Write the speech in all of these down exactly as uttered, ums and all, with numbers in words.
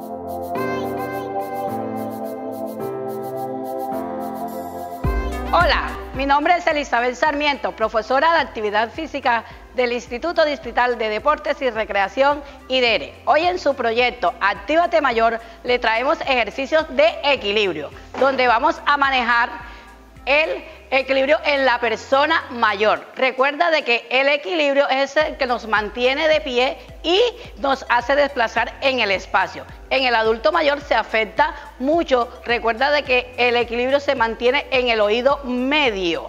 Hola, mi nombre es Elizabeth Sarmiento, profesora de Actividad Física del Instituto Distrital de Deportes y Recreación I D E R E. Hoy en su proyecto Actívate Mayor le traemos ejercicios de equilibrio, donde vamos a manejar el equilibrio en la persona mayor. Recuerda de que el equilibrio es el que nos mantiene de pie y nos hace desplazar en el espacio. En el adulto mayor se afecta mucho. Recuerda de que el equilibrio se mantiene en el oído medio.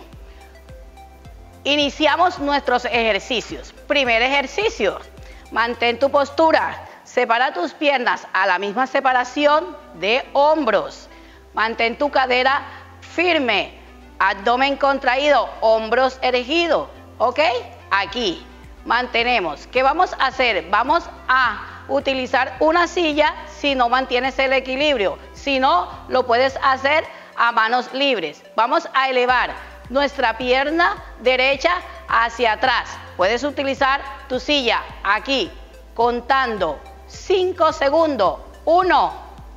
Iniciamos nuestros ejercicios. Primer ejercicio, mantén tu postura. Separa tus piernas a la misma separación de hombros. Mantén tu cadera firme. Abdomen contraído, hombros erguidos, ¿ok? Aquí, mantenemos. ¿Qué vamos a hacer? Vamos a utilizar una silla si no mantienes el equilibrio. Si no, lo puedes hacer a manos libres. Vamos a elevar nuestra pierna derecha hacia atrás. Puedes utilizar tu silla aquí, contando cinco segundos. uno,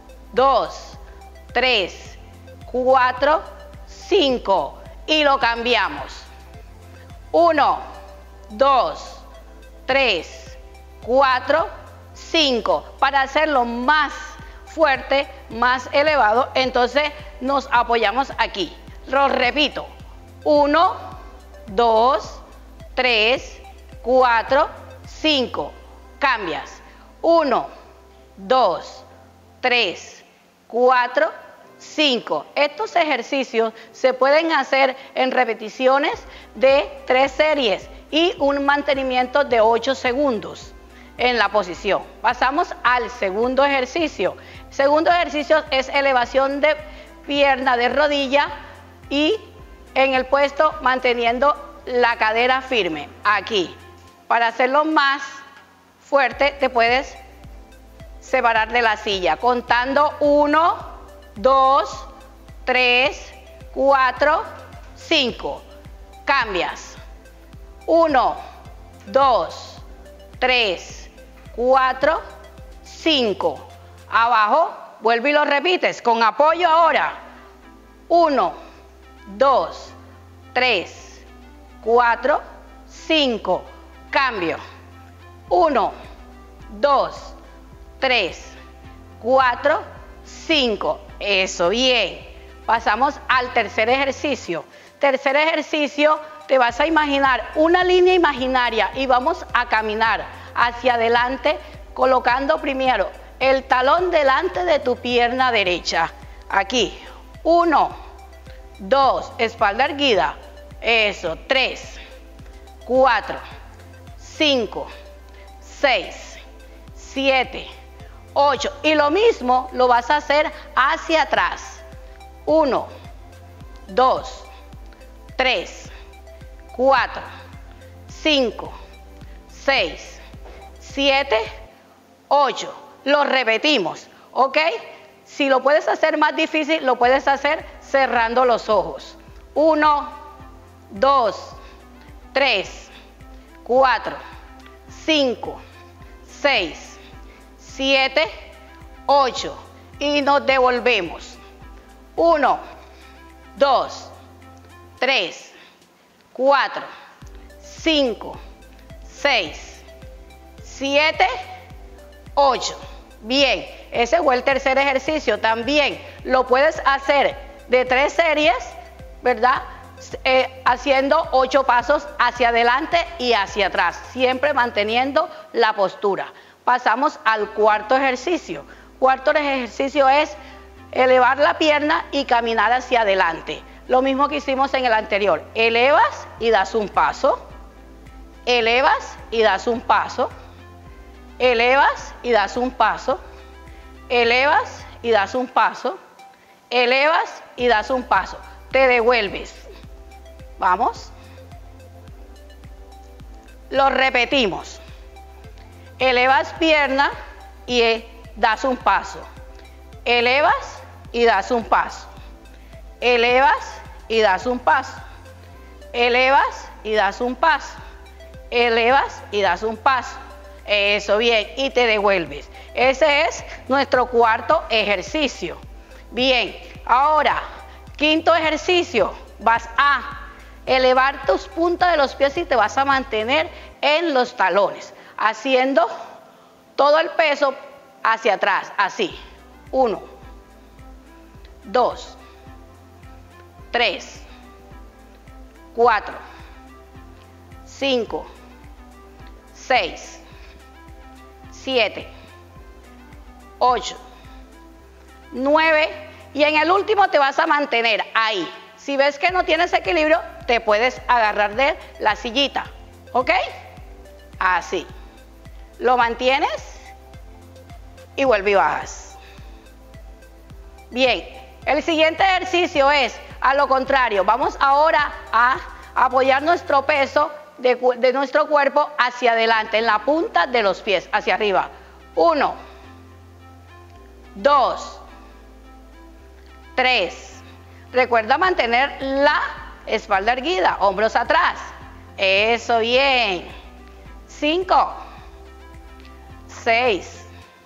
dos, tres, cuatro, cinco y lo cambiamos. uno, dos, tres, cuatro, cinco. Para hacerlo más fuerte, más elevado, entonces nos apoyamos aquí. Lo repito. uno, dos, tres, cuatro, cinco. Cambias. uno, dos, tres, cuatro, cinco. Estos ejercicios se pueden hacer en repeticiones de tres series y un mantenimiento de ocho segundos en la posición. Pasamos al segundo ejercicio. Segundo ejercicio es elevación de pierna de rodilla y en el puesto manteniendo la cadera firme. Aquí. Para hacerlo más fuerte te puedes separar de la silla contando uno, dos, tres, cuatro, cinco. Cambias. uno, dos, tres, cuatro, cinco. Abajo, vuelve y lo repites con apoyo ahora. uno, dos, tres, cuatro, cinco. Cambio. uno, dos, tres, cuatro, cinco. Eso, bien. Pasamos al tercer ejercicio. Tercer ejercicio, te vas a imaginar una línea imaginaria y vamos a caminar hacia adelante colocando primero el talón delante de tu pierna derecha. Aquí. Uno, dos, espalda erguida. Eso, tres, cuatro, cinco, seis, siete, ocho. Y lo mismo lo vas a hacer hacia atrás. uno, dos, tres, cuatro, cinco, seis, siete, ocho. Lo repetimos, ¿ok? Si lo puedes hacer más difícil, lo puedes hacer cerrando los ojos. uno, dos, tres, cuatro, cinco, seis, siete, ocho y nos devolvemos. uno, dos, tres, cuatro, cinco, seis, siete, ocho. Bien, ese fue el tercer ejercicio. También lo puedes hacer de tres series, ¿verdad? Eh, haciendo ocho pasos hacia adelante y hacia atrás, siempre manteniendo la postura. Pasamos al cuarto ejercicio. Cuarto ejercicio es elevar la pierna y caminar hacia adelante. Lo mismo que hicimos en el anterior. Elevas y das un paso. Elevas y das un paso. Elevas y das un paso. Elevas y das un paso. Elevas y das un paso. Te devuelves. Vamos. Lo repetimos. Elevas pierna y das un paso. Elevas y das un paso. Elevas y das un paso. Elevas y das un paso. Elevas y das un paso. Eso, bien. Y te devuelves. Ese es nuestro cuarto ejercicio. Bien, ahora, quinto ejercicio, vas a elevar tus puntas de los pies y te vas a mantener en los talones, haciendo todo el peso hacia atrás, así. Uno, dos, tres, cuatro, cinco, seis, siete, ocho, nueve y en el último te vas a mantener ahí. Si ves que no tienes equilibrio, te puedes agarrar de la sillita, ¿ok? Así. Lo mantienes y vuelve y bajas. Bien, el siguiente ejercicio es a lo contrario. Vamos ahora a apoyar nuestro peso de, de nuestro cuerpo hacia adelante, en la punta de los pies, hacia arriba. Uno, dos, tres. Recuerda mantener la espalda erguida, hombros atrás. Eso, bien. Cinco, seis,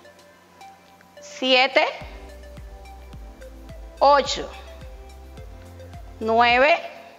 siete, ocho, nueve,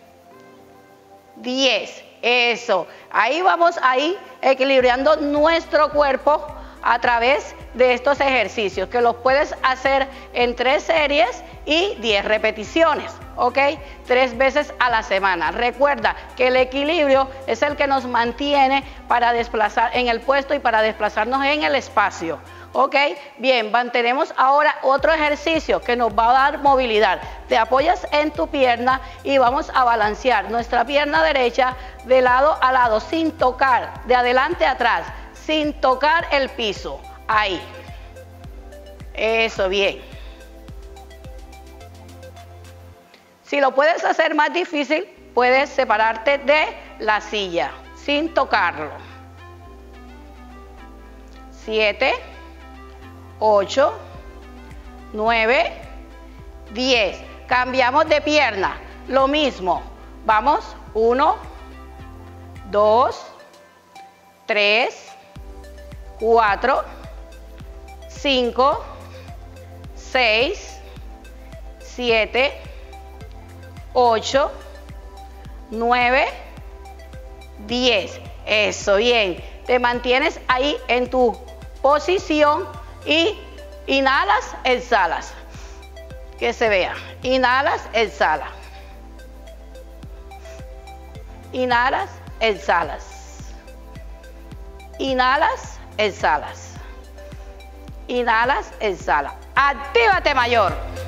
diez. Eso. Ahí vamos ahí equilibrando nuestro cuerpo a través de estos ejercicios, que los puedes hacer en tres series y diez repeticiones, ¿ok? Tres veces a la semana. Recuerda que el equilibrio es el que nos mantiene para desplazar en el puesto y para desplazarnos en el espacio, ¿ok? Bien, mantenemos ahora otro ejercicio que nos va a dar movilidad. Te apoyas en tu pierna y vamos a balancear nuestra pierna derecha de lado a lado sin tocar, de adelante a atrás, sin tocar el piso. Ahí. Eso, bien. Si lo puedes hacer más difícil, puedes separarte de la silla sin tocarlo. Siete, ocho, nueve, diez. Cambiamos de pierna. Lo mismo. Vamos. Uno, dos, tres, cuatro, cinco, seis, siete, ocho, nueve, diez. Eso, bien. Te mantienes ahí en tu posición y inhalas, exhalas. Que se vea. Inhalas, exhala. Inhalas, exhalas. Inhalas, exhalas. Inhalas, exhala. Actívate, mayor.